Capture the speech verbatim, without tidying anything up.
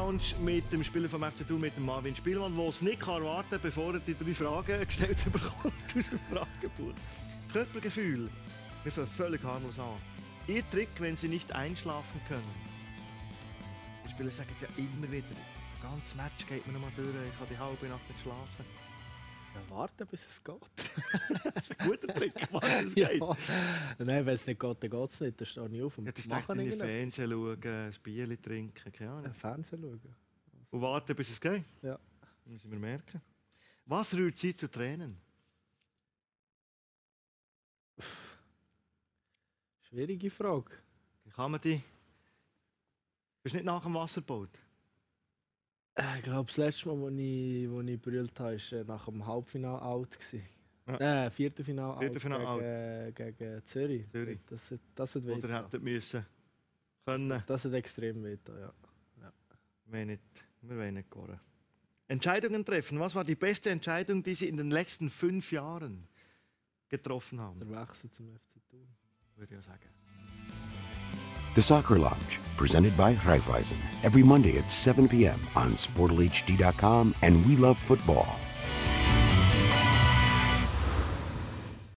Lounge mit dem Spieler vom F C Thun, mit dem Marvin Spielmann, der es nicht kann erwarten, bevor er die drei Fragen gestellt bekommt aus dem Fragenbuch. Körpergefühl. Wir fangen völlig harmlos an. Ihr Trick, wenn Sie nicht einschlafen können. Die Spieler sagen ja immer wieder, das ganze Match geht mir noch mal durch, ich kann die halbe Nacht nicht schlafen. Ja, warten, bis es geht. Das ist ein guter Trick, warten, bis es geht. Ja. Nein, wenn es nicht geht, dann geht es nicht. Dann stehe ich auf und Ja, das mache in ich Fernsehen schauen, ein Bier trinken, keine Ahnung. Fernsehen schauen. Und warten, bis es geht? Ja. Das müssen wir merken. Was rührt Sie zu Tränen? Schwierige Frage. Kann man die... Bist du nicht nach dem Wasserboot? Ich glaube, das letzte Mal, als ich, wo ich brüllt habe, war nach dem Halbfinale out. Ja. Äh, Viertelfinale out Viertelfinale gegen, gegen Zürich. Zürich. Das, das hat weh. Oder hätten müssen können. Das hat extrem weh, ja. Ja. Wir wollen nicht, wir wollen nicht gehen. Entscheidungen treffen. Was war die beste Entscheidung, die Sie in den letzten fünf Jahren getroffen haben? Der Wechsel zum F C Thun. Würde ich sagen. The Soccer Lounge, presented by Raiffeisen, every Monday at seven p m on Sportal H D dot com and We Love Football.